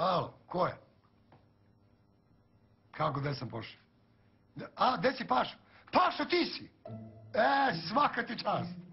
Alo, ko je? Kako, gde sam pošao? A, gde si Pašo? Pašo, ti si! Svaka ti čast!